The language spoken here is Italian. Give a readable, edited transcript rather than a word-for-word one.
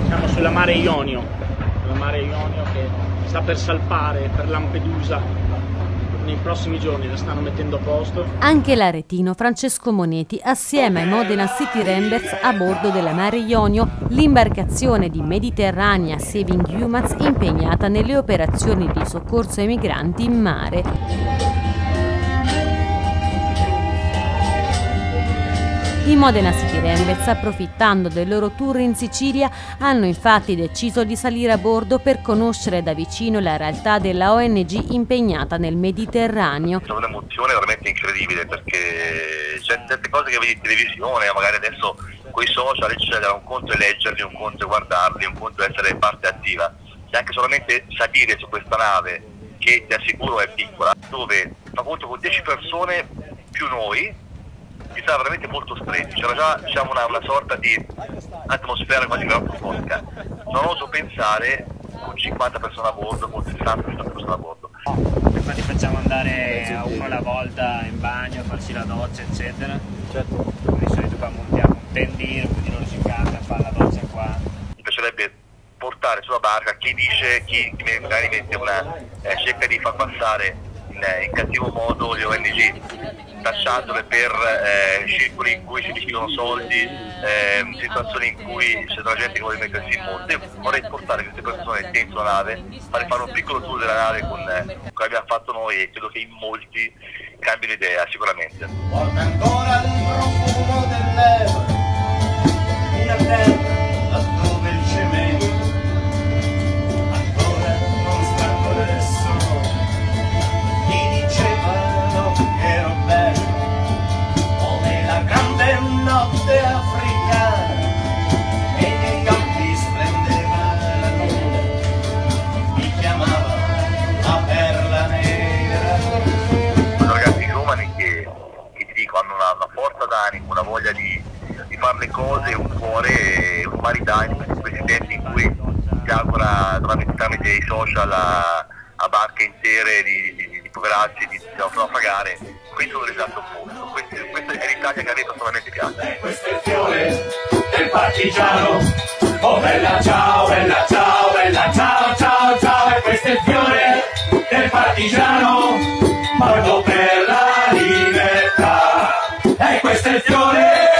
Siamo sulla Mare Ionio che sta per salpare per Lampedusa. Nei prossimi giorni la stanno mettendo a posto. Anche l'aretino Francesco Moneti assieme ai Modena City Rambers a bordo della Mare Ionio, l'imbarcazione di Mediterranea Saving Humans impegnata nelle operazioni di soccorso ai migranti in mare. I Modena City Rambers, approfittando del loro tour in Sicilia, hanno infatti deciso di salire a bordo per conoscere da vicino la realtà della ONG impegnata nel Mediterraneo. È un'emozione veramente incredibile, perché c'è certe cose che vedi in televisione, magari adesso con i social eccetera, un conto è leggerli, un conto è guardarli, un conto è essere parte attiva. C'è anche solamente salire su questa nave, che ti assicuro è piccola, dove fa conto con 10 persone più noi, ci sarà veramente molto stretti, c'era già diciamo una sorta di atmosfera quasi claustrofobia. Non oso pensare con 50 persone a bordo, con 60 persone a bordo. Infatti facciamo andare a uno alla volta in bagno, farci la doccia eccetera. Certo. Di solito qua montiamo un tendino, quindi loro si cambia, fa la doccia qua. Mi piacerebbe portare sulla barca chi magari cerca di far passare in cattivo modo le ONG, tacciandole per circoli in cui si rischiano soldi, situazioni in cui c'è della gente che vuole mettersi in mondo. Io vorrei portare queste persone dentro la nave, fare un piccolo tour della nave come abbiamo fatto noi, e credo che in molti cambino idea sicuramente. Porta ancora il profumo dell'erba, una terra laddove il cemento ancora non sta adesso. Ero bello come la grande notte africana e negli occhi splendeva la luna, mi chiamava la perla nera. Sono ragazzi giovani che ti dico hanno una forza d'animo, una voglia di fare le cose, un cuore e un'umanità in questi tempi in cui si augura tramite i social a barche intere di poveracci, di naufragare. Questo è l'esatto opposto, questa è l'Italia che a me personalmente piace. Questo è il fiore del partigiano, oh bella ciao, bella ciao, bella ciao, ciao, ciao, e questo è il fiore del partigiano, morto per la libertà, e questo è il fiore